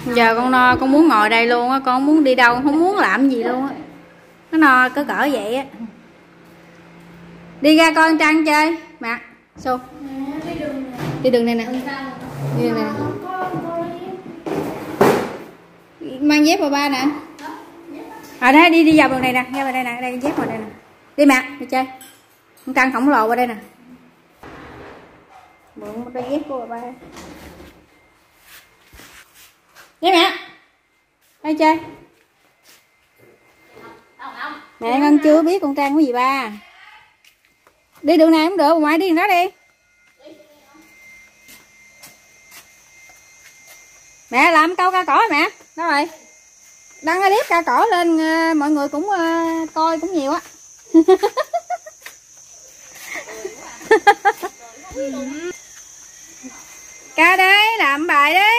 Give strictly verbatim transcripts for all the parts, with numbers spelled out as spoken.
Giờ con no, con muốn ngồi đây luôn á, con không muốn đi đâu, không muốn làm gì luôn á. Nó no cỡ cỡ vậy á. Đi ra con Trăng chơi. Mặt Xu. Đi đường này nè. Đi đường này nè. Mang dép vào ba nè. À đây đi đi vào đường này nè, ra vào đây nè, đây dép vào đây nè. Đi Mặt, đi chơi. Con Trăng khổng lồ qua đây nè. Mượn một đôi dép của bà ba. Đi mẹ. Đây chơi. Mẹ con chưa biết con Trang cái gì ba. Đi đường này cũng được, ngoài đi đường đó đi. Mẹ làm câu ca cỏ mẹ. Đâu rồi? Đăng cái clip ca cỏ lên mọi người cũng uh, coi cũng nhiều á. Ca đấy, làm bài đấy.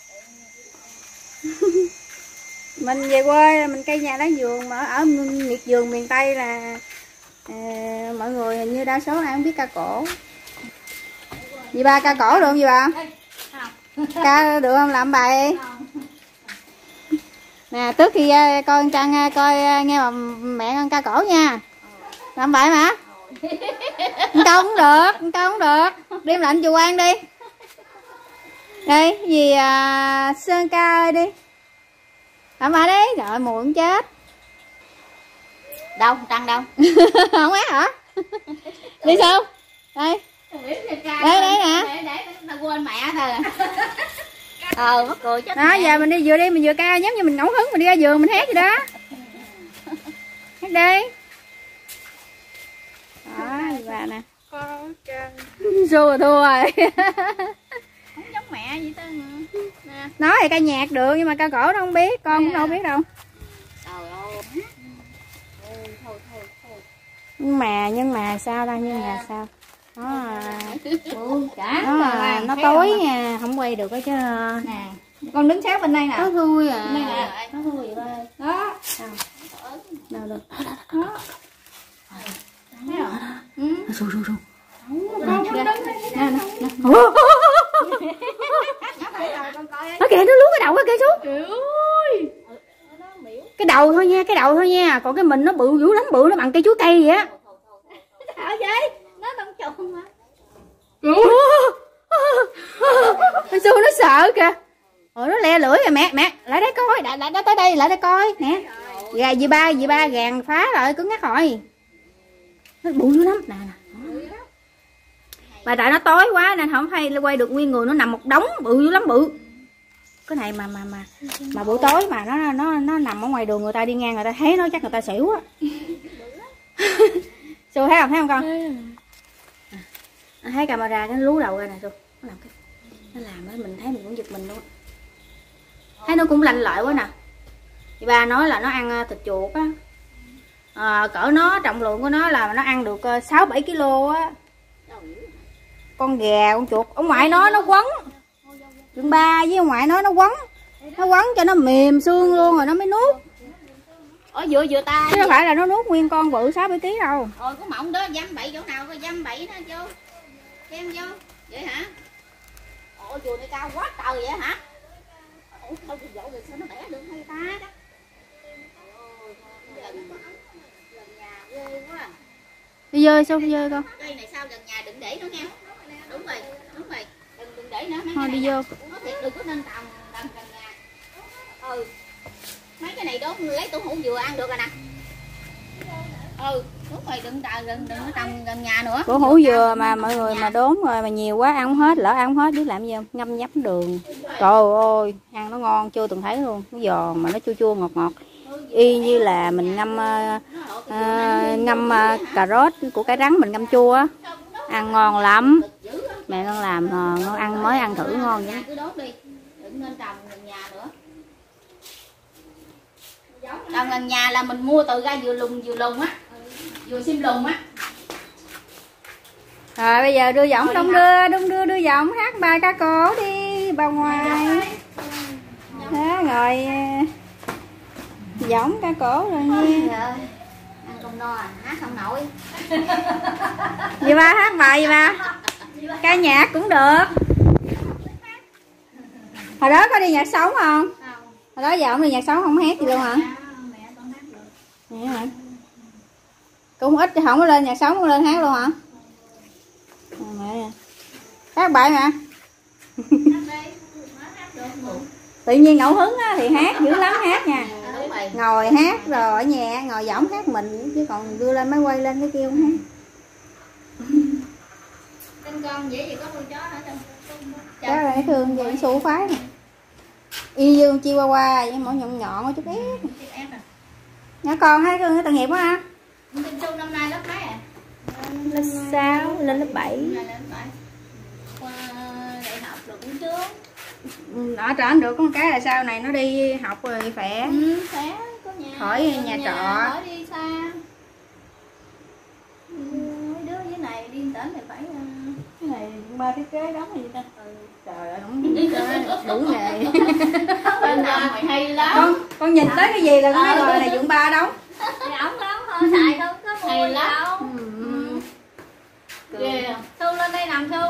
Mình về quê mình cây nhà lá vườn mà ở miệt vườn miền Tây là à, mọi người hình như đa số ai không biết ca cổ. Dì ba ca cổ được không dì ba? Ca được không? Làm bài nè, trước khi coi con Trăng coi nghe mà mẹ con ca cổ nha. Làm bài mà. Câu cũng được, câu cũng được. Đem lệnh chùa Quan đi. Đây, gì à, Sơn ca ơi đi. Làm bài đi, trời muộn chết. Đâu, Trăng đâu? Không á hả? Đi sao? Đây. Đây, đây nè. Để tao quên mẹ thôi. Ờ, mắc cười chết. Đó, giờ mình đi vừa đi mình vừa ca giống như mình ngẫu hứng mình đi ra vườn mình hát gì đó. Hát đi. Đó, bà nè. Xu rồi thua rồi. Không giống mẹ vậy ta. Nè. Nói thì ca nhạc được nhưng mà ca cổ nó không biết, con cũng đâu biết đâu. Trời ơi. Thôi thôi thôi. Nhưng mà nhưng mà sao ta, nhưng mà sao? Nó Cả nó, à, nó tối nha, không quay được đó chứ. Nè, con đứng sát bên đây nè. Nó thui à. Đây nè, nó thui vậy thôi. Đó. Đâu đâu. Đó. Thấy không? Ừ. Xù xù xù. Con đứng nè nè. Nó kìa, nó lú cái đầu cái kia xuống. Cái đầu thôi nha, cái đầu thôi nha, còn cái mình nó bự dữ lắm, bự nó bằng cây chuối cây vậy á. Sợ vậy? Nó đông trùng mà. Xu nó sợ kìa. Ôi nó le lưỡi rồi mẹ, mẹ, lại đây coi, lại lại tới đây, lại đây coi nè. Gà dì ba, dì ba gàn phá lại cứng ngắc rồi. Nó bự dữ lắm nè nè. Mà tại nó tối quá nên không hay quay được nguyên người, nó nằm một đống bự dữ lắm, bự. Cái này mà mà mà mà buổi tối mà nó nó nó nằm ở ngoài đường, người ta đi ngang người ta thấy nó chắc người ta xỉu á. Xu thấy không, thấy không con? À, thấy camera cái lú đầu ra nè Xu. Nó làm cái nó làm ấy, mình thấy mình cũng giật mình luôn. Thấy nó cũng lanh lợi quá nè. Chị ba nói là nó ăn thịt chuột á. À, cỡ nó trọng lượng của nó là nó ăn được sáu bảy ki lô á. Con gà con chuột ông ngoại nó nó quấn. Trường ba với ông ngoại nó nó quấn. Nó quấn cho nó mềm xương luôn rồi nó mới nuốt. Ở vừa vừa ta. Chứ đâu phải là nó nuốt nguyên con bự sáu bảy ký đâu. Ôi có mộng đó dăm bậy chỗ nào coi dăm bậy nó vô. Xem vô. Vậy hả? Ôi chùa này cao quá trời vậy hả? Ủa sao cái dỗ rồi sao nó bẻ được hay ta đó. Gần, gần nhà ghê quá. Đi dơi sao dơi con. Cây này sao gần nhà đừng để nó nghe. Đúng rồi, đúng rồi. Đừng đừng để nữa mấy thôi cái đi này vô. Nó thiệt đừng có nên tầm tầm gần nhà. Ừ. Mấy cái này đó lấy tủ hũ vừa ăn được rồi nè. Ừ, đúng rồi, đừng đừng đừng đừng có tầm gần nhà nữa. Củ hủ dừa mà mọi người mà đốn rồi mà nhiều quá ăn không hết, lỡ ăn không hết biết làm gì không? Ngâm nhắm đường. Trời ơi, ăn nó ngon chưa từng thấy luôn. Nó giòn mà nó chua chua ngọt ngọt. Y như là mình ngâm uh, uh, ngâm uh, cà rốt của cái rắn mình ngâm chua á. Ăn ngon lắm. Mẹ con làm uh, nó ăn mới ăn thử ngon vậy. Cứ đốt đi, đừng nên trồng gần nhà nữa. Trồng gần nhà là mình mua từ ra vừa lùng vừa lùng á, vừa sim lùng á. Rồi bây giờ đưa giọng đông đưa, đông đưa đưa giọng hát bài ca cổ đi bà ngoài. Đó rồi giọng ca cổ rồi nha. Ăn không no à, hát không nổi. Dì ba hát bài gì ba? Ca nhạc cũng được. Hồi đó có đi nhạc sống không? Không. Hồi đó giờ không đi nhạc sống không hát gì luôn hả? Mẹ con hát được. Vậy hả? Cũng ít không có lên nhạc sống, không lên hát luôn hả? À, mẹ nè. Hát bài hả? Tự nhiên ngẫu hứng á, thì hát dữ lắm hát nha. Ngồi hát rồi ở nhà ngồi võng hát mình, chứ còn đưa lên máy quay lên cái kia không hát. Tên con dễ gì có con chó hả trong? Đó là cái thương vậy xu phái nè. Y dương chihuahua với mỗi nhọn nhọn có chút ép. Nhỏ con thấy thương cái tội nghiệp quá ha. Tinh Xu năm nay lớp mấy à? Lớp sáu lên lớp bảy. Lên lớp bảy. Qua đại học được cũng chưa? Ở trển được có một cái là sau này nó đi học rồi khỏe. Ừ, khỏe có nhà. Khỏi nhà, nhà trọ. Khỏi đi xa. Mấy đứa dưới này đi tỉnh thì phải cái này ba thiết kế đóng gì ta? Ừ. Trời ơi đúng đủ nghề. Bên nhà mày hay lắm. Con con nhìn tới cái gì là con nói rồi này dụng ba đóng. Thì ổng lắm thôi xài đâu có mua hay lắm. Đâu. Ừ. Ghê. Thu lên đây nằm Thu.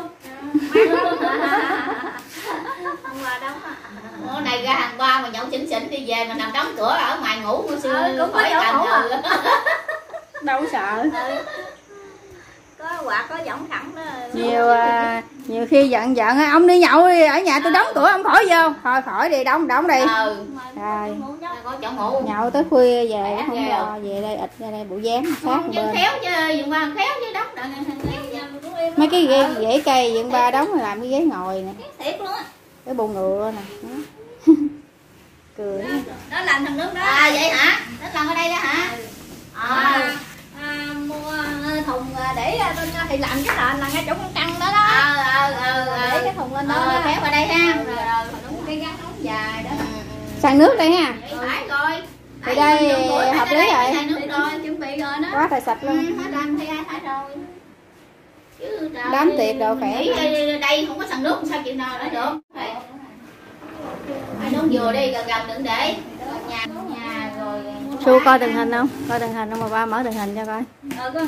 Hôm qua đóng á. Bữa này ra hàng ba mà nhậu xỉn xỉn đi về mà nằm đóng cửa ở ngoài ngủ của xưa ừ, cũng khỏi cần rồi. Đâu có sợ. Ừ. Có quạt có võng thẳng đó. Nhiều à, nhiều khi giận giận ông đi nhậu đi, ở nhà tôi đóng cửa ông khỏi vô. Thôi khỏi đi đóng đóng đi. Ừ. Rồi. Có chỗ ngủ. Nhậu tới khuya về không lo về đây ịt ra đây bộ dáng sát bên. Khéo chứ, dùng ba khéo chứ đóng đặng mấy cái ghế rễ cây dựng ba đóng rồi làm cái ghế ngồi nè. Thiệt luôn á. Cái bồn ngựa nè. Cười. Đó, đó làm thằng nước đó. À vậy hả? Nó làm ở đây đó hả? Ừ. À, à, mua thùng để bên thì làm cái nền là ngay chỗ con căn đó đó. Ờ ờ ờ để cái thùng lên đó. Ờ, kéo vào đây ha. Rồi rồi đúng cái gắn ống dài đó. Sang nước đây ha. Phải rồi. Thì đây hợp lý rồi. Rồi chuẩn bị rồi đó. Quá trời sạch luôn. Ừ, hết làm thì ai phải rồi. Chứ đám tiệc đồ khỏe. Đây không có sàn nước sao chịu nào nữa được. Ai đốn dừa đi gần gần đừng để nhà nhà rồi. Su coi tình hình không? Coi tình hình không mà ba mở tình hình cho coi. Ờ có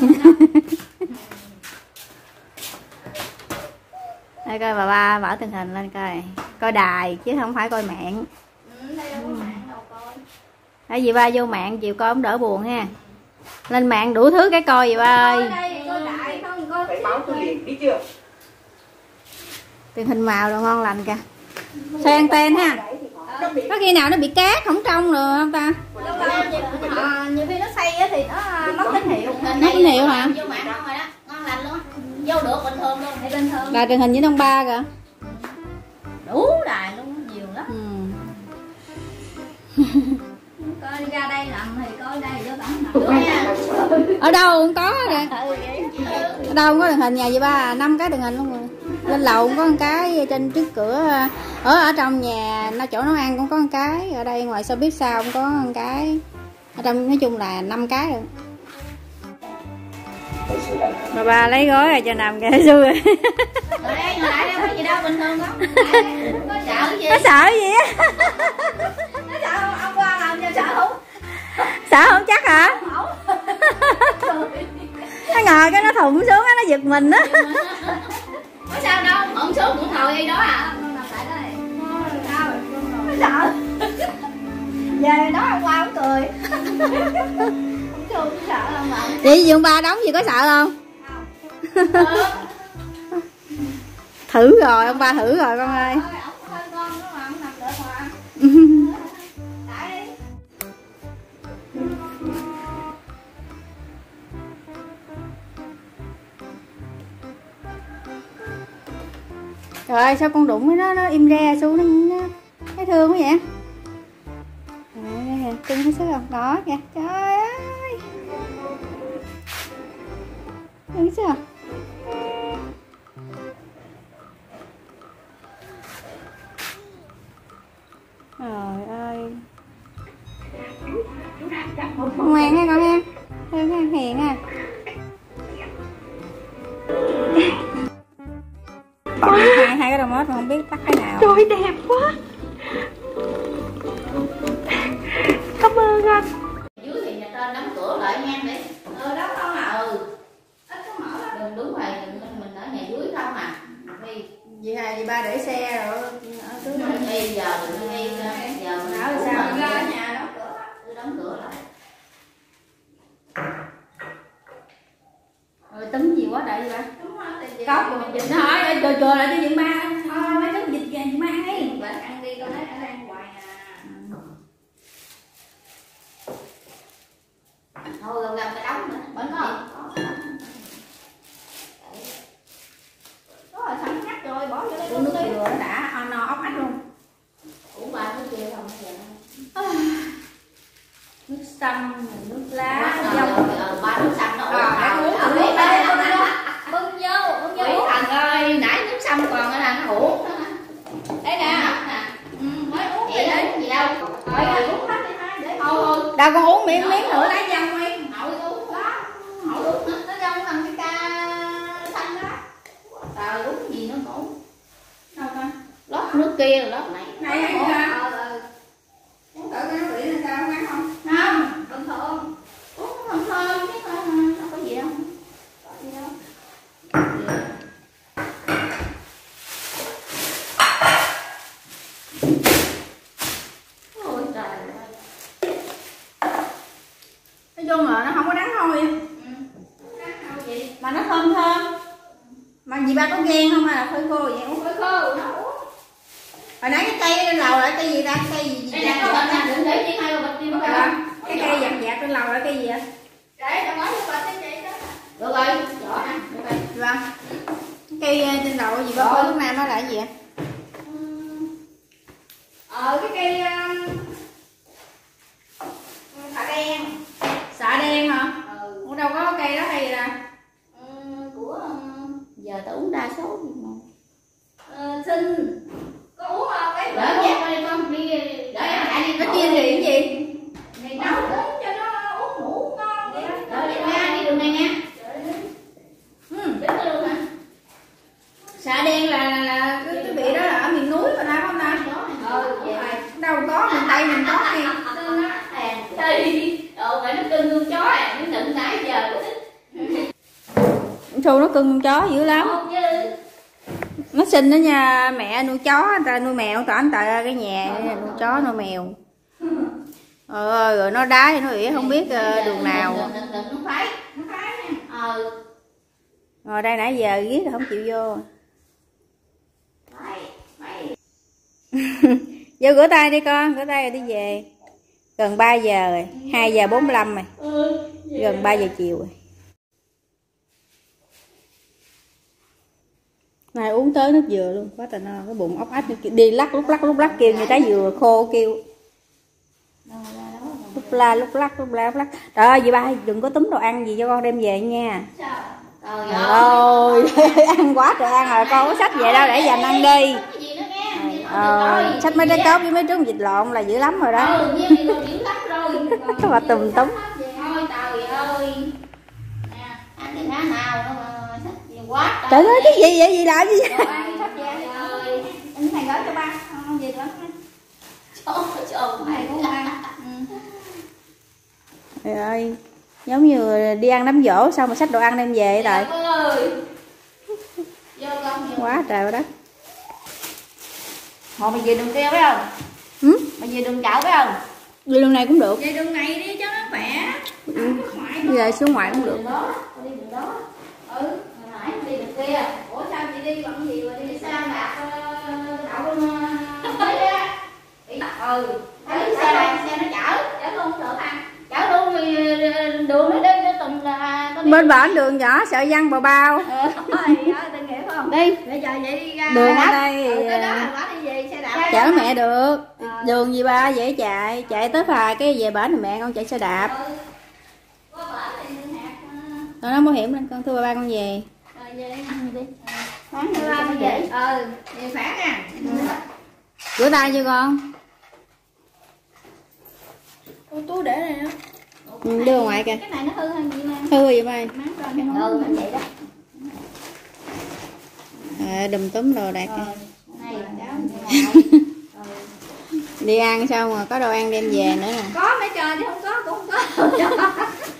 đây coi bà ba mở tình hình lên coi. Coi đài chứ không phải coi mạng. Ừ, đây đâu có mạng đâu coi. Tại vì ba vô mạng chịu coi không đỡ buồn ha. Lên mạng đủ thứ cái coi vậy ba ơi. Coi đại không coi phải báo tôi liền biết chưa? Tình hình màu đồ ngon lành kìa. Xoay anten ha. Có khi nào nó bị cát không trong rồi không ta? À, nhiều khi nó xây thì nó mất tín hiệu. Mất tín hiệu hả? Vô mạng không rồi đó, ngon lành luôn. Vô được bình thường luôn, thì bình thường. Là truyền hình với đông ba kìa. Đủ đài luôn, nhiều lắm. Ừ. Coi đi ra đây làm thì coi đây vô cổng. Ở đâu cũng có kìa. Ở đâu cũng có truyền hình nhà vậy ba, năm cái truyền hình luôn rồi. Lên lầu cũng có một cái, trên trước cửa ở ở trong nhà nó chỗ nấu ăn cũng có một cái, ở đây ngoài sao biết sao cũng có một cái, ở trong nói chung là năm cái rồi. Bà ba lấy gói rồi cho nằm kìa xui rồi. Ngồi đây ngồi lại đâu có gì đâu, bình thường không? Có sợ gì? Nó sợ gì á? Nó sợ không? Ông qua làm cho sợ không? Sợ không chắc hả? Nó ngồi cái nó thụng xuống á, nó giật mình á. Có sao đâu, hổng xuống cũng ngồi đây đó à. Nó sợ. Về đó hôm qua cũng cười. Không chưa cũng sợ đâu mà. Vậy Dương ba đóng gì có sợ không? Không. Thử rồi, ông ba thử rồi con ơi. Trời ơi sao con đụng với nó nó im re xuống nó, nó thấy thương quá vậy. Cưng thấy sức không? Đó kìa. Trời ơi. Cưng sức không? Trời ơi. Ngoan ha con ha. Thương ha, hiền ha. hai hai cái remote mà không biết tắt cái nào. Trời đẹp quá. Cảm ơn anh. Dưới thì nhà trên đóng cửa lại nha để. Ờ đó không à. Ừ. Ít có mở lắm. Đừng đúng rồi, mình mình ở nhà dưới không à. Vì Dì hai dì ba để xe rồi ở cứ đi giờ mình đi giờ mình nói sao ra ở nhà đóng cửa, cứ đóng cửa lại. Rồi tính gì quá đại vậy ba? Đúng rồi, thì Cốc rồi mình dịch nó hỏi ơi trời trời lại cho Dượng ba. Thôi mấy đứa dịch về Dượng ba ấy. bạn ăn đi con thấy nó đang hoài à. Thôi gần gần cái đóng nữa. Bánh không? Có rồi sẵn nhắc rồi bỏ vô đây. Uống nước dừa nó đã on no ốc ách luôn. Uống ba nước kia không vậy. Nước sâm, nước lá, Dông. dông. Ba nước sâm nó Ờ, đã uống thử đi ba. Bưng vô, bưng vô. Quỷ thần ơi, nãy nước sâm còn cái là nó uống. Đây nè. Ừ, mới uống vậy đấy, gì đâu. Rồi uống hết đi hai để thôi. Đâu con uống miếng miếng nữa lá dông đi. Nội uống đó. Nội uống nó trong thằng cái ca xanh đó. Trời uống gì nó ngủ. Đâu con? Lót nước kia rồi lót này. Này hay chưa? Ờ ờ. Uống thử cái vị là sao ngắn không? Không, bình thường. Uống không thơm chứ nó có gì đâu. Có gì đâu. Ôi trời ơi. Nói chung là nó không có đắng thôi. Ừ. Đắng đâu vậy? Mà nó thơm thơm. Mà dì ba có ghen không hay là phơi khô vậy uống? Phơi khô nó uống. Hồi nãy cái cây lên lầu là cây gì ta? Cây gì? Đây nè có bịch nè, đừng để chi hai cái bịch đi mất rồi. Cái cây dạt dạt trên lầu là cây gì vậy? Để cho mới cái bịch cái chị đó. Được rồi, rõ nè, được rồi. Vâng. Cây trên lầu gì ba phơi lúc nào nó là cái gì vậy? Ờ cái cây xạ đen. Xạ đen hả? Ừ. Ủa đâu có cây đó hay gì ta? Ừ, của giờ tao uống đa số gì mà. Ờ, xin có uống không cái đỡ nhạc đi con đi đỡ lại đi Nó chiên thì cái gì? thì nấu uống cho nó uống ngủ ngon vậy đó. Đỡ đi ra đi đường này nha. Ừ, biết luôn hả? Xạ đen là là, là cái, cái vị đó là ở miền núi mà ta không ta? Ừ, vậy. Đâu có miền Tây mình có gì? Thì ờ phải nó cưng con chó à, nó nựng nãy giờ nó thích. Thu nó cưng con chó dữ lắm. Không chứ. Nó xinh đó nha, mẹ nuôi chó, người ta nuôi mèo, tao anh tại cái nhà nuôi chó nuôi mèo. Ờ, rồi nó đái nó ỉa không biết uh, đường nào. Đừng đừng nó phái, nó phái nha. Ờ. Ngồi đây nãy giờ ghét rồi không chịu vô. Mày, mày. Vô rửa tay đi con, rửa tay rồi đi về. Gần ba giờ rồi, hai giờ bốn mươi lăm rồi. Gần ba giờ chiều rồi. Này uống tới nước dừa luôn, quá trời no, cái bụng ốc ách đi lắc lúc lắc lúc lắc kêu như trái dừa khô kêu. Lúc la lúc lắc lúc la lúc lắc. Trời ơi dì ba đừng có túm đồ ăn gì cho con đem về nha. Trời ơi, ăn quá trời ăn rồi, con có sách về đâu để dành ăn đi. Ờ, sách mấy trái cốt với mấy trứng vịt lộn là dữ lắm rồi đó. Ừ, như vậy dữ lắm rồi. Mà tùm túm. Thôi trời ơi. Nè, ăn cái má nào nó mà sách gì quá. Trời ơi cái gì vậy, gì làm gì vậy? Ăn sách về ơi. Anh này gói cho ba, không gì nữa. Trời trời mày cũng ăn. Trời ơi, giống như đi ăn đám giỗ sao mà xách đồ ăn đem về vậy trời. Ơi. Vô con vô. Quá trời đó. Một mày về đường kia phải không? Ừ? Mày về đường chợ phải không? Đi đường này cũng được. Về đường này đi cho nó khỏe. Ừ. Về xuống ngoài cũng được. Đường đó, đi đường đó. Ừ, hồi nãy đi đường kia. Ủa sao chị đi bằng gì mà đi xe đạp đậu luôn tới á. Ừ, thấy xe đạp xe nó chở, chở luôn được ăn. Chở luôn thì đường nó đi cho từng là có đi. Bên bển đường nhỏ sợ văng bào bao. Ờ, thôi, tình nghĩa phải không? Đi. Để chờ vậy đi ra. Đường ở đây Ừ, tới đó là bỏ đi về xe đạp. chở mẹ được. Đường gì ba dễ chạy, chạy tới phà cái về bển thì mẹ con chạy xe đạp. Ừ. Có bển thì đường hạt. Rồi nó bảo hiểm lên con thưa ba ba con về. Rồi về đi ăn đi. Sáng đi ba mới về. Ừ, về khỏe nha. Rửa tay chưa con? Ô, túi để này đó. Ừ, đưa ngoài kìa. Cái này nó hư hơn gì nè. Hư vậy ba. Máng rồi cái ừ, nó vậy đó. À, đùm túm đồ đạt kìa. Này là cháu Đi ăn sao mà có đồ ăn đem về nữa nè. có mấy trời chứ không có cũng không có.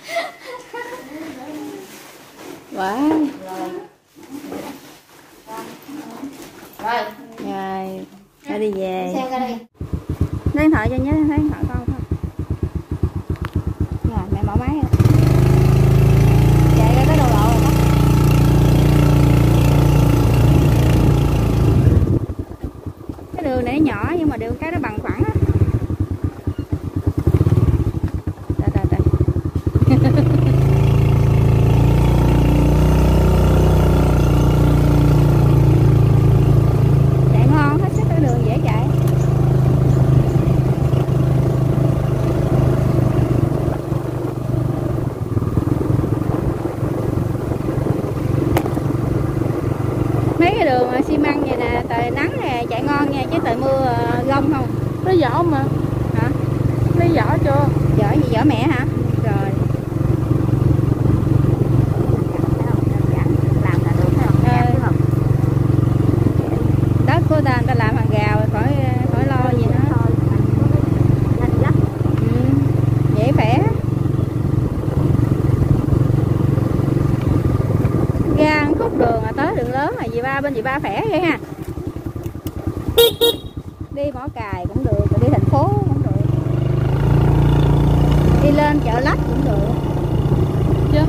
Wow. Rồi. Rồi. Rồi. Rồi Thôi đi về. Xe ra đây. Lấy điện thoại cho nhớ lấy điện thoại con thôi. Rồi mẹ mở máy rồi. Chạy ra tới đầu lộ rồi đó. Cái đường này nó nhỏ nhưng mà đường cái nó bằng phẳng á. Trời trời trời. Chạy ngon hết sức, cái đường dễ chạy. Mấy cái đường xi măng vậy nè, trời nắng nè chạy ngon nha, chứ trời mưa gông không. Lấy vỏ mà. Hả? Lấy vỏ chưa? Vỏ gì vỏ mẹ hả? Rồi. Làm là được thấy không? Đất của ta người ta làm hàng rào rồi khỏi khỏi lo gì nữa. Ừ, dễ khỏe. Ra khúc đường là tới đường lớn là dì ba bên dì ba khỏe vậy ha. Đi Mỏ Cày cũng được, rồi đi thành phố cũng được, đi lên Chợ Lách cũng được chứ.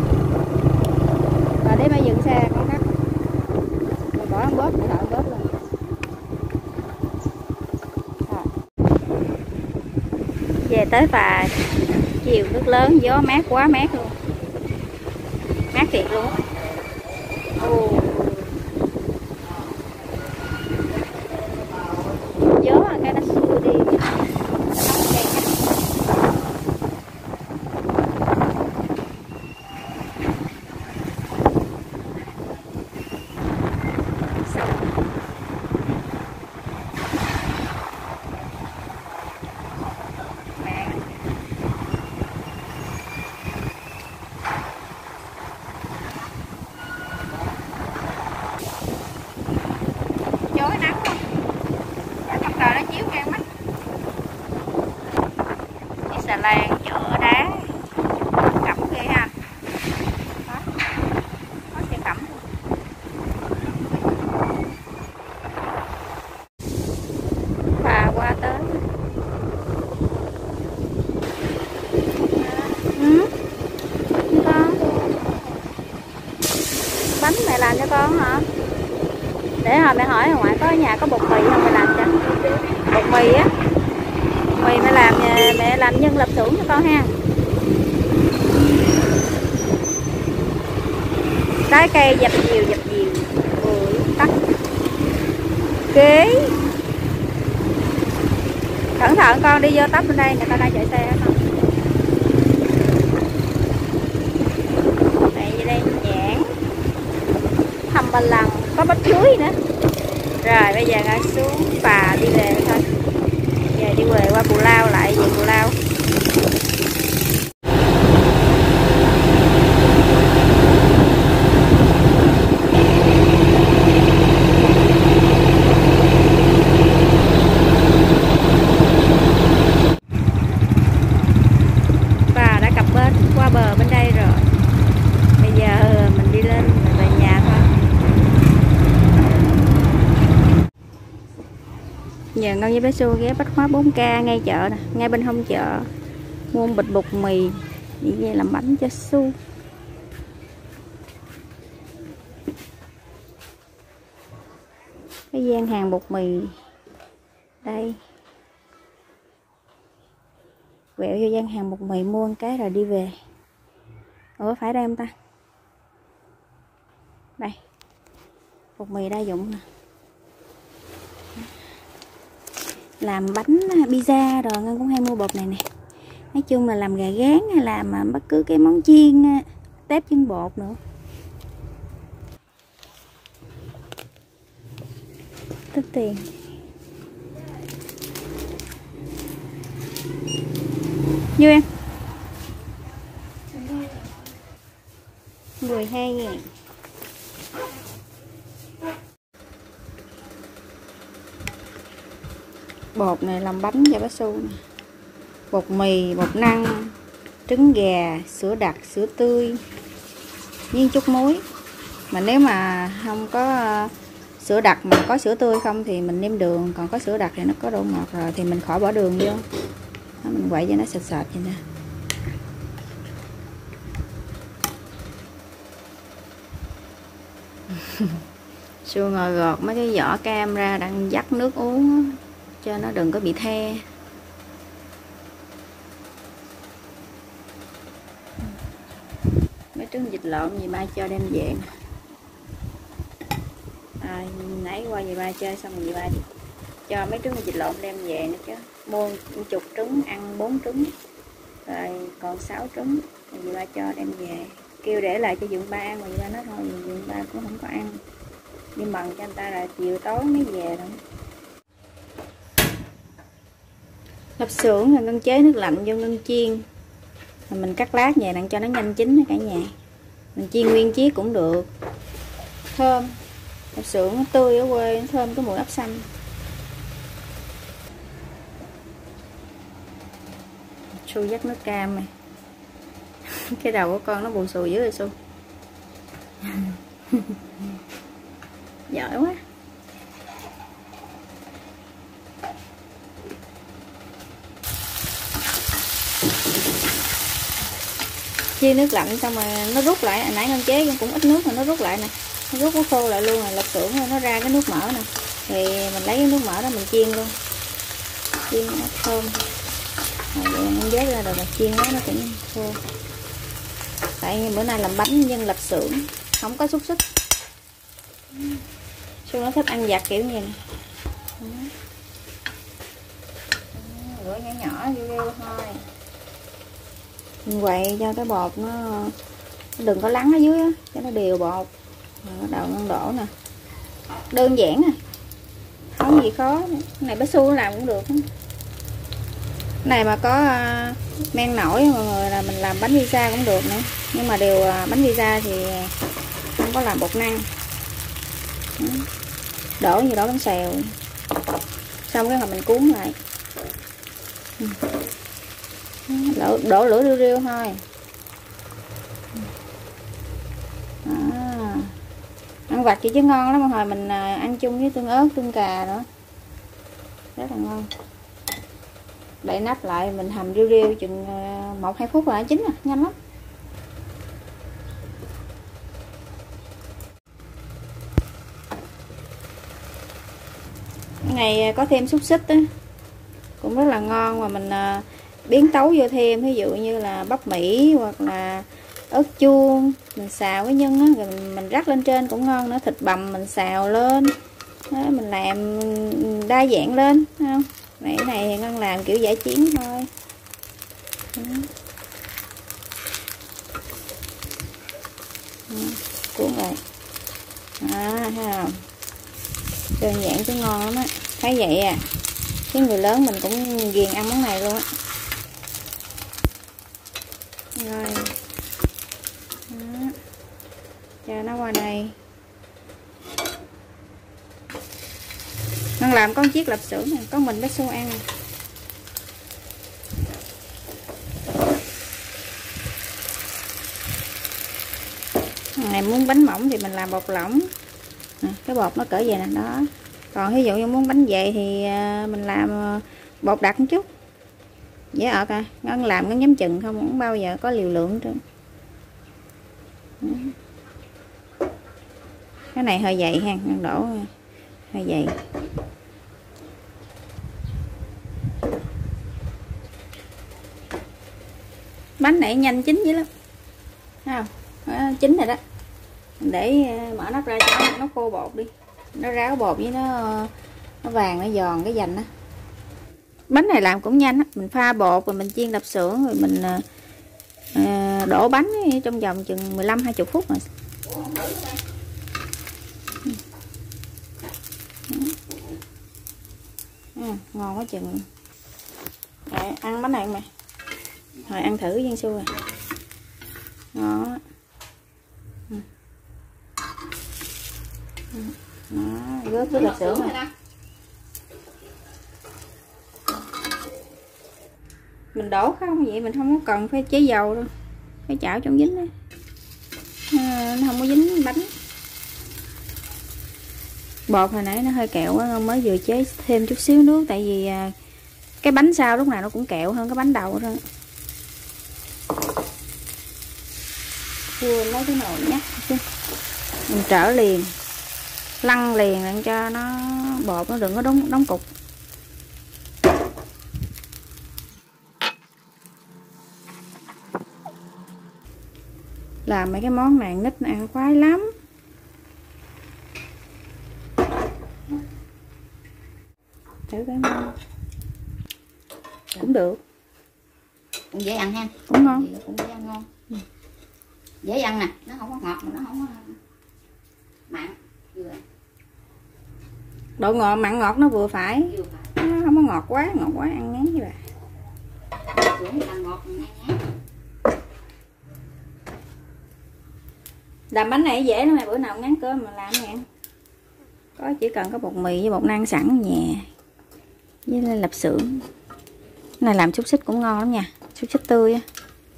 Và để mà dừng xe con cắt rồi bỏ ăn bóp, để thợ bóp lên. Về tới Phà, chiều nước lớn, gió mát quá mát luôn, mát thiệt luôn. Ồ. Gió cái nó xua đi, nó nóng cây cắt. Chói nắng không? Mặt trời nó chiếu ngang mắt. Cái xà lan chợ đá cẩm ghê ha. Đó, có xe cẩm. Phà qua tới. Ừ. Con bánh mẹ làm cho con hả? Để hồi mẹ hỏi ngoài có ở nhà có bột mì không mẹ làm cho. Bột mì á, mì mẹ làm mẹ làm nhân lập xưởng cho con ha. Trái cây dập dìu dập dìu. Ui tắt kế. Cẩn thận con, đi vô tấp bên đây, người ta đang chạy xe hả con. Đây đây nhãn hầm ba lần, có bắp chuối nữa. Rồi bây giờ ra xuống Phà đi về thôi. Giờ đi về qua Cù Lao, lại về Cù Lao. Phà đã cập bến qua bờ bên đây rồi. Bây giờ mình đi lên mình về nhà thôi. Giờ con với bé Xu ghé Bách Hóa bốn K ngay chợ nè, ngay bên hông chợ, mua một bịch bột mì đi về làm bánh cho Xu. Cái gian hàng bột mì đây, quẹo vô gian hàng bột mì mua một cái rồi đi về. Ủa phải đây không ta? Đây, bột mì đa dụng nè, làm bánh pizza rồi Ngân cũng hay mua bột này nè. Nói chung là làm gà rán hay làm bất cứ cái món chiên, tép chân bột nữa. Tích tiền. Nhiêu em? mười hai ngàn. Bột này làm bánh cho bác Xu nè. Bột mì, bột năng, trứng gà, sữa đặc, sữa tươi, viên chút muối. Mà nếu mà không có Sữa đặc mà có sữa tươi không thì mình nêm đường, còn có sữa đặc thì nó có độ ngọt rồi thì mình khỏi bỏ đường vô. Đó, mình quậy cho nó sệt sệt vậy nè. Xưa ngồi gọt mấy cái vỏ cam ra đang vắt nước uống cho nó đừng có bị the. Mấy trứng vịt lộn gì ba cho đem về nè. À, nãy qua dì ba chơi xong rồi dì ba cho mấy trứng vịt lộn đem về nữa chứ. Mua chục trứng ăn bốn trứng rồi còn sáu trứng rồi dì ba cho đem về, kêu để lại cho Dượng ba ăn mà dì ba nói thôi Dượng ba cũng không có ăn, đi mần cho anh ta rồi chiều tối mới về rồi. Lạp xưởng là ngân chế nước lạnh vô ngân chiên, rồi mình cắt lát về đặng cho nó nhanh chín cả nhà. Mình chiên nguyên chiếc cũng được, thơm. Lạp xưởng nó tươi ở quê, nó thơm cái mùi ốc xanh. Su dắt nước cam này. Cái đầu của con nó bù xù dữ rồi Su. Giỏi quá. Chiên nước lạnh xong rồi nó rút lại, nãy ngân chế cũng ít nước mà nó rút lại nè, nó rút nó khô lại luôn rồi, lạp xưởng nó ra cái nước mỡ nè, thì mình lấy cái nước mỡ đó mình chiên luôn, chiên nó thơm. Rồi vậy em vớt ra rồi mà chiên nó nó cũng khô. Tại bữa nay làm bánh nhân lạp xưởng không có xúc xích. Xu nó thích ăn vặt kiểu như này. Rửa nhỏ nhỏ vô vô thôi. Mình quậy cho cái bột nó, nó đừng có lắng ở dưới á, cho nó đều bột. Rồi bắt đầu ngân đổ nè. Đơn giản nè, không gì khó. Cái này bé Su làm cũng được. Cái này mà có uh, men nổi mọi người là mình làm bánh pizza cũng được nữa. Nhưng mà điều uh, bánh pizza thì không có làm bột năng. Đổ như đổ bánh xèo. Xong cái mà mình cuốn lại. Đổ, đổ lửa riu riu thôi. À, ăn vặt vậy chứ ngon lắm. Hồi mình ăn chung với tương ớt, tương cà nữa, rất là ngon. Đậy nắp lại mình hầm riu riu chừng một hai phút là chín à, nhanh lắm. Cái này có thêm xúc xích á, cũng rất là ngon, mà mình biến tấu vô thêm, ví dụ như là bắp Mỹ hoặc là ớt chuông mình xào với nhân á, rồi mình, mình rắc lên trên cũng ngon nữa. Thịt bằm mình xào lên đó, mình làm đa dạng lên, thấy không? Này cái này thì Ngân làm kiểu giải chiến thôi. Đó. Đó. Cuốn lại. À, thấy không? Đơn giản chứ ngon lắm á. Thấy vậy à, cái người lớn mình cũng ghiền ăn món này luôn á. Rồi. Đó. Cho nó qua đây. Ngân làm có một chiếc lạp xưởng này, có mình bé Su ăn. Này muốn bánh mỏng thì mình làm bột lỏng. À, cái bột nó cỡ vậy nè đó. Còn ví dụ như muốn bánh dày thì mình làm bột đặc một chút. Dễ ọt à. Ngân làm Ngân nhắm chừng không, không bao giờ có liều lượng nữa. Cái này hơi dày ha, Ngân đổ hơi dày. Bánh này nhanh chín dữ lắm. Thấy không? Đó, chín rồi đó. Mình để mở nắp ra cho nó, nó khô bột đi. Nó ráo bột với nó nó vàng, nó giòn cái dành á. Bánh này làm cũng nhanh á, mình pha bột rồi mình chiên lạp xưởng rồi mình à, đổ bánh trong vòng chừng mười lăm hai mươi phút rồi. À, ngon quá chừng. Rồi, ăn bánh này mày. Rồi ăn thử với Su rồi. Đó. Đó, rớt cái lạp xưởng này. Mình đổ không vậy mình không có cần phải chế dầu đâu, cái chảo trong dính đấy. À, nó không có dính bánh. Bột hồi nãy nó hơi kẹo quá, mới vừa chế thêm chút xíu nước, tại vì cái bánh sau lúc nào nó cũng kẹo hơn cái bánh đầu đó. Vừa lấy cái nồi nhắc chứ mình trở liền, lăn liền để cho nó bột nó đừng có đóng đóng cục. Làm mấy cái món này nít ăn khoái lắm. Thử cái món cũng được, cũng dễ ăn ha, cũng ngon, cũng dễ ăn ngon. Ừ. Dễ ăn nè, nó không có ngọt mà nó không có mặn, vừa độ ngọt mặn ngọt nó vừa phải, vừa phải. Nó không có ngọt quá, ngọt quá ăn ngán với bà. Ăn ngọt ăn ngán. Làm bánh này dễ lắm, mày bữa nào ngán cơm mà làm nè. Có chỉ cần có bột mì với bột năng sẵn ở nhà, với lên lạp xưởng. Cái này làm xúc xích cũng ngon lắm nha, xúc xích tươi á.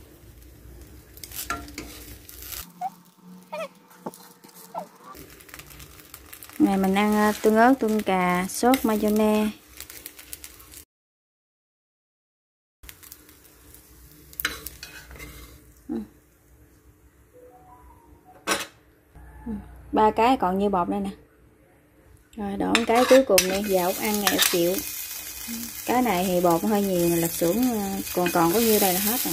Này mình ăn tương ớt, tương cà, sốt mayonnaise. Ba cái còn như bột đây nè. Rồi đổ cái cuối cùng đi, vào ăn ngày chịu. Cái này thì bột hơi nhiều, lạp xưởng còn còn có nhiêu đây là hết rồi.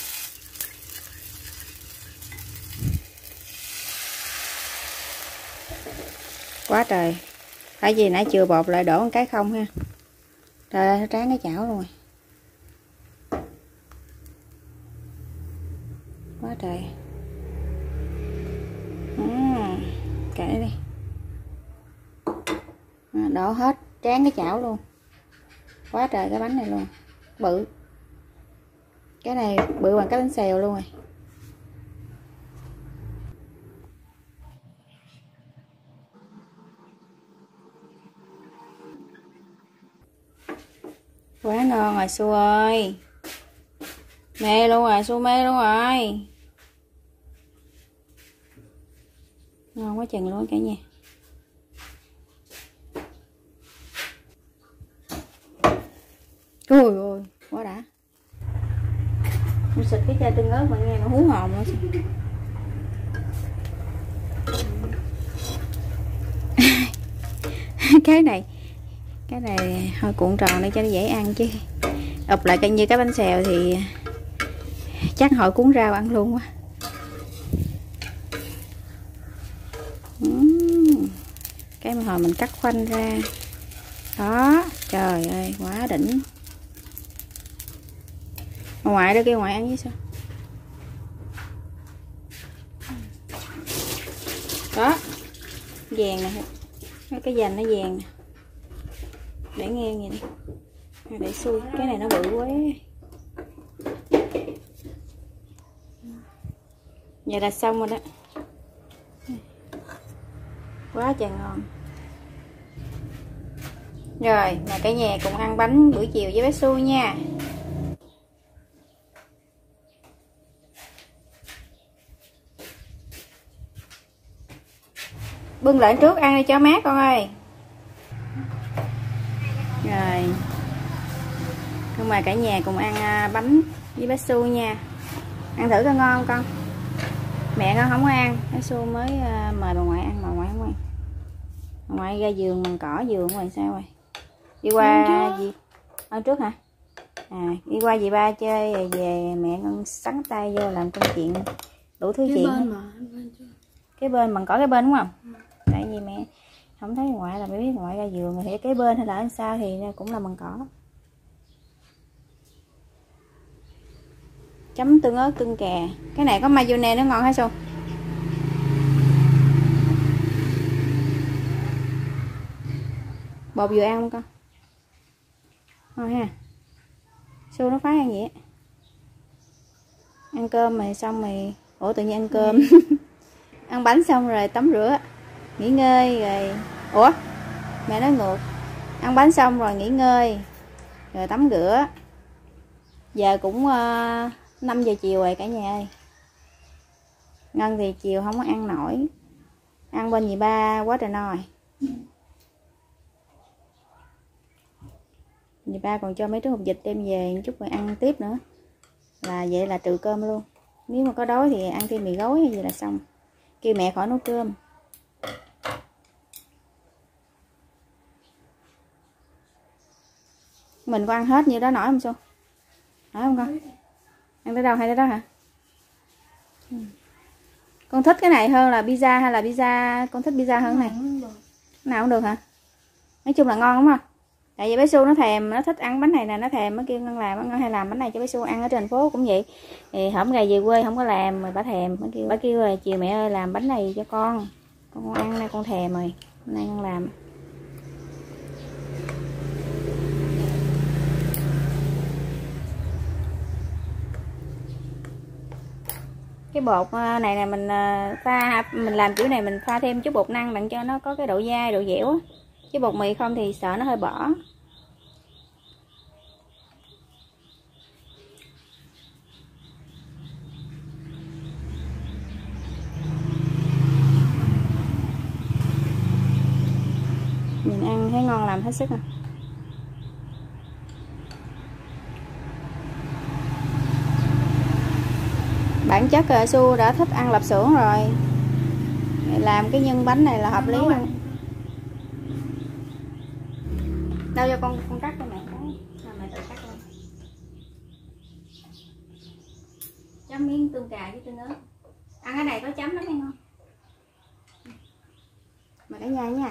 Quá trời. Tại vì nãy chừa bột lại đổ một cái không ha. Trời ơi, nó tráng cái chảo luôn rồi. Quá trời. À, kệ đi. À, đổ hết, tráng cái chảo luôn. Quá trời cái bánh này luôn. Bự. Cái này bự bằng cái bánh xèo luôn rồi. Quá ngon rồi Su ơi. Mê luôn rồi, Su mê luôn rồi. Ngon quá chừng luôn cả nhà. Ôi ôi, quá đã. Mình xịt cái chai tương ớt mà nghe nó hú hồn nữa. Cái này cái này hơi cuộn tròn để cho nó dễ ăn chứ ụp lại coi như cái bánh xèo thì chắc hồi cuốn rau ăn luôn quá. uhm. Cái mà hồi mình cắt khoanh ra đó, trời ơi quá đỉnh. Ngoại đó kêu ngoại ăn với sao đó, vàng nè, cái dành nó vàng nè, để ngang vậy đi, để xuôi. Cái này nó bự quá. Vậy là xong rồi đó. Quá trời ngon. Rồi là cả nhà cùng ăn bánh buổi chiều với bé Su nha. Bưng lại trước ăn đi cho mát con ơi. Rồi nhưng mà cả nhà cùng ăn bánh với bé Su nha. Ăn thử coi ngon không con. Mẹ con không có ăn, bé Su mới mời bà ngoại ăn, bà ngoại không ăn. Bà ngoại ra giường bằng cỏ giường rồi sao rồi. Đi qua gì ăn trước hả? À đi qua dì ba chơi rồi về mẹ con sắn tay vô làm công chuyện đủ thứ cái chuyện. Bên mà. Cái bên bằng cỏ cái bên đúng không? Ừ. Tại vì mẹ không thấy ngoại là mới biết ngoại ra giường thì cái bên hay là ở sao thì cũng là bằng cỏ. Chấm tương ớt tương cà. Cái này có mayonnaise nó ngon hả Su? Bột vừa ăn không con? Ngon ha. Su nó phái ăn gì á. Ăn cơm rồi xong rồi. Ủa tự nhiên ăn cơm. Ăn bánh xong rồi tắm rửa, nghỉ ngơi rồi. Ủa mẹ nói ngược. Ăn bánh xong rồi nghỉ ngơi rồi tắm rửa. Giờ cũng uh, năm giờ chiều rồi cả nhà ơi. Ngân thì chiều không có ăn nổi, ăn bên dì ba quá trời no rồi. Dì ba còn cho mấy trứng hột vịt đem về chút rồi ăn tiếp nữa. Là vậy là trừ cơm luôn. Nếu mà có đói thì ăn thêm mì gói hay gì là xong. Kêu mẹ khỏi nấu cơm. Mình có ăn hết như đó nổi không Xu? Nổi không con? Ăn tới đâu hay tới đó hả? Ừ. Con thích cái này hơn là pizza hay là pizza? Con thích pizza hơn này? Nào cũng được hả? Nói chung là ngon đúng không? Tại vì bé Xu nó thèm, nó thích ăn bánh này nè, nó thèm, nó kêu Ngân làm, Ngân hay làm bánh này cho bé Xu ăn ở trên thành phố cũng vậy. Thì hổng ngày về quê không có làm mà bà thèm, bà kêu, bà kêu là chiều mẹ ơi làm bánh này cho con. Con, con ăn nay con thèm rồi, hôm nay Ngân làm. Cái bột này này mình pha, mình làm kiểu này mình pha thêm chút bột năng đặng cho nó có cái độ dai, độ dẻo á. Chứ bột mì không thì sợ nó hơi bỏ. Mình ăn thấy ngon làm hết sức à. Bản chất là Xu đã thích ăn lạp xưởng rồi. Làm cái nhân bánh này là hợp lý luôn. Đâu cho con con cắt cho mẹ cái, mẹ tự cắt luôn. Chấm miếng tương cà với tương ớt. Ăn cái này có chấm lắm nghe ngon. Mà cả nhà nha.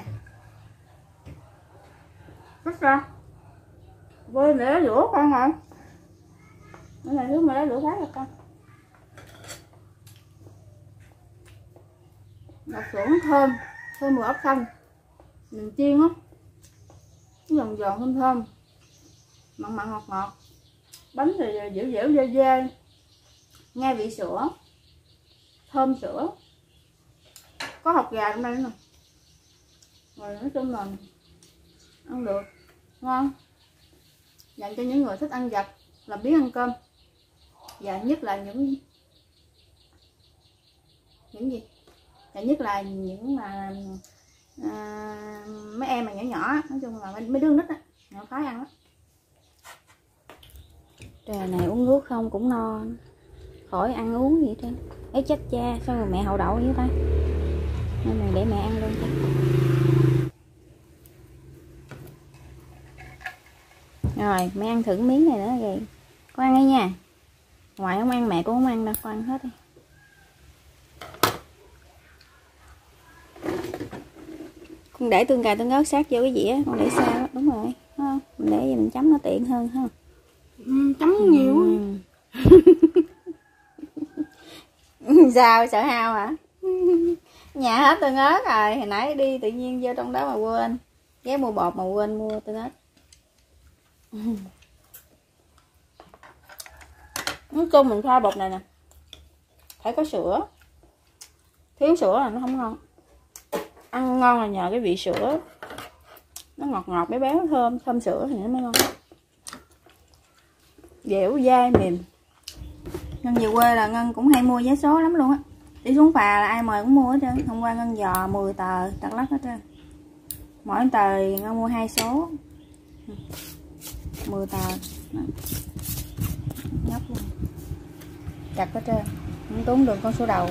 Cắt ra. Quên để rửa con hả? Cái này nước mà để rửa khác rồi con. Lạp xưởng thơm, thơm mùi ốc xanh. Mình chiên á. Cái giòn giòn thơm thơm, mặn mặn ngọt ngọt, bánh thì dẻo dẻo dai dai, nghe vị sữa, thơm sữa, có hột gà trong đây nữa. Rồi nói chung là ăn được, ngon, dành cho những người thích ăn vặt, làm biến ăn cơm, và nhất là những những gì, và nhất là những mà À, mấy em mà nhỏ nhỏ, nói chung là mấy đứa nít á, nó khoái ăn lắm. Trà này uống nước không cũng no, khỏi ăn uống gì hết trơn. Ấy chết cha, sao rồi mẹ hậu đậu với ta, nên mình để mẹ ăn luôn cho. Rồi mẹ ăn thử miếng này nữa kìa, con ăn đi nha. Ngoài không ăn mẹ cũng không ăn đâu, con ăn hết đi. Con để tương cà tương ớt sát vô cái dĩa, con để sao đó, đúng rồi, đúng không? Mình để vậy mình chấm nó tiện hơn ha. Ừ, chấm nhiều. Ừ. Sao sợ hao hả? Nhà hết tương ớt rồi, hồi nãy đi tự nhiên vô trong đó mà quên, ghé mua bột mà quên mua tương ớt. Nói chung mình pha bột này nè, phải có sữa, thiếu sữa là nó không ngon. Ăn ngon là nhờ cái vị sữa, nó ngọt ngọt béo béo thơm, thơm sữa thì nó mới ngon, dẻo dai mềm. Ngân về quê là Ngân cũng hay mua vé số lắm luôn á, đi xuống phà là ai mời cũng mua hết trơn. Hôm qua Ngân dò mười tờ Đắk Lắk hết trơn, mỗi tờ Ngân mua hai số, mười tờ nhóc luôn, chặt hết trơn, không tốn được con số đầu.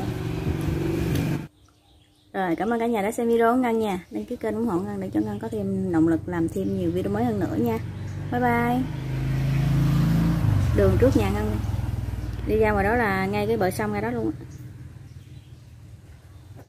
Rồi cảm ơn cả nhà đã xem video của Ngân nha. Đăng ký kênh ủng hộ Ngân để cho Ngân có thêm động lực làm thêm nhiều video mới hơn nữa nha. Bye bye. Đường trước nhà Ngân đi ra ngoài đó là ngay cái bờ sông ngay đó luôn á.